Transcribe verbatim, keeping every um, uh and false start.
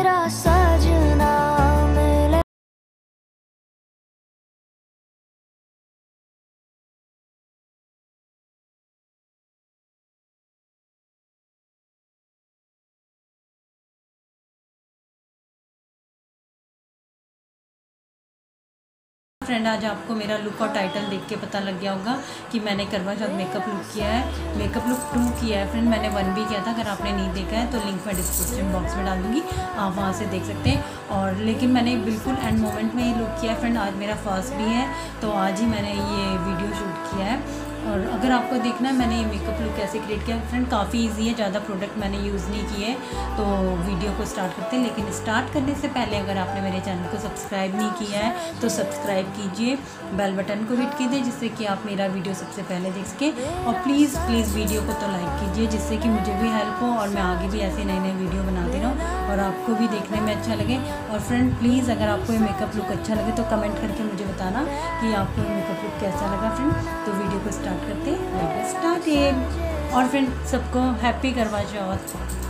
मेरा सजना मिले। फ्रेंड, आज आपको मेरा लुक और टाइटल देख के पता लग गया होगा कि मैंने करवा चौथ मेकअप लुक किया है। मेकअप लुक टू किया है फ्रेंड, मैंने वन भी किया था। अगर आपने नहीं देखा है तो लिंक मैं डिस्क्रिप्शन बॉक्स में डाल दूँगी, आप वहाँ से देख सकते हैं। और लेकिन मैंने बिल्कुल एंड मोमेंट में ये लुक किया है फ्रेंड। आज मेरा फर्स्ट भी है तो आज ही मैंने ये वीडियो शूट किया है। और अगर आपको देखना है मैंने ये मेकअप लुक कैसे क्रिएट किया फ्रेंड, काफ़ी इजी है, ज़्यादा प्रोडक्ट मैंने यूज़ नहीं किए। तो वीडियो को स्टार्ट करते हैं। लेकिन स्टार्ट करने से पहले अगर आपने मेरे चैनल को सब्सक्राइब नहीं किया है तो सब्सक्राइब कीजिए, बेल बटन को हिट कीजिए जिससे कि आप मेरा वीडियो सबसे पहले देख सकें। और प्लीज़ प्लीज़ वीडियो को तो लाइक कीजिए जिससे कि मुझे भी हेल्प हो और मैं आगे भी ऐसे नए नए वीडियो बनाती रहूँ और आपको भी देखने में अच्छा लगे। और फ्रेंड प्लीज़ अगर आपको ये मेकअप लुक अच्छा लगे तो कमेंट करके मुझे बताना कि आपको ये मेकअप लुक कैसा लगा फ्रेंड। तो वीडियो को स्टार्ट करते हैं, स्टार्ट है। और फ्रेंड सबको हैप्पी करवा चौथ।